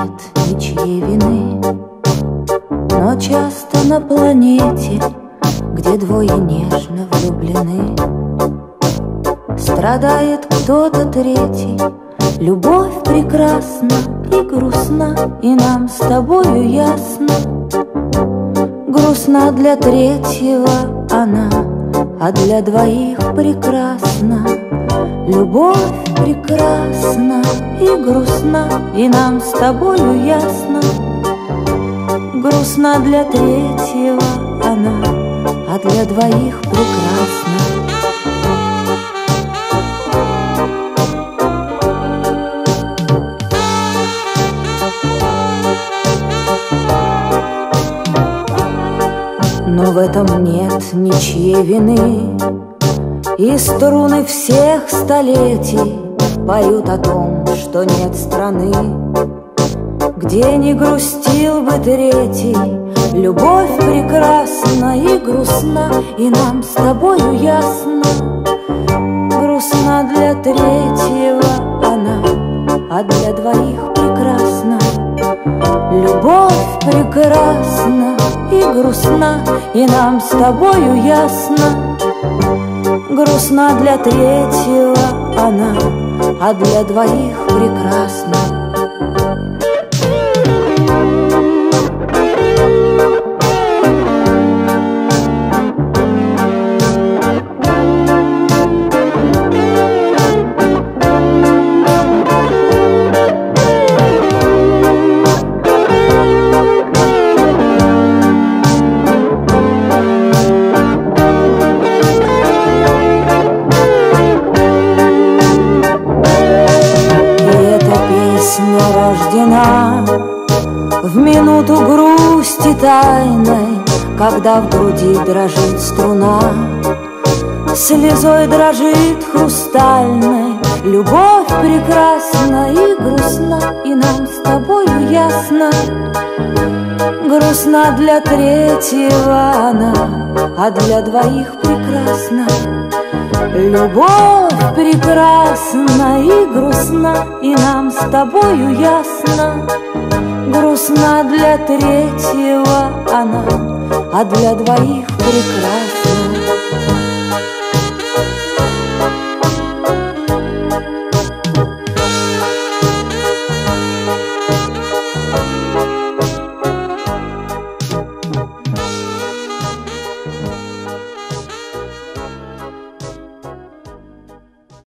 нет ничьей вины, но часто на планете, где двое нежно влюблены, страдает кто-то третий. Любовь прекрасна и грустна, и нам с тобою ясно. Грустна для третьего она, а для двоих прекрасна. Любовь прекрасна и грустна, и нам с тобою ясно. Грустна для третьего она, а для двоих прекрасна. Но в этом нет ничьей вины, и струны всех столетий поют о том, что нет страны, где не грустил бы третий. Любовь прекрасна и грустна, и нам с тобою ясно. Грустна для третьего она, а для двоих прекрасна. Любовь прекрасна и грустна, и нам с тобою ясно. Грустна для третьего она, а для двоих прекрасна. Рождена в минуту грусти тайной, когда в груди дрожит струна, слезой дрожит хрустальной. Любовь прекрасна и грустна, и нам с тобою ясно. Грустна для третьего она, а для двоих прекрасна. Любовь прекрасна и грустна, и нам с тобою ясно. Грустна для третьего она, а для двоих прекрасна.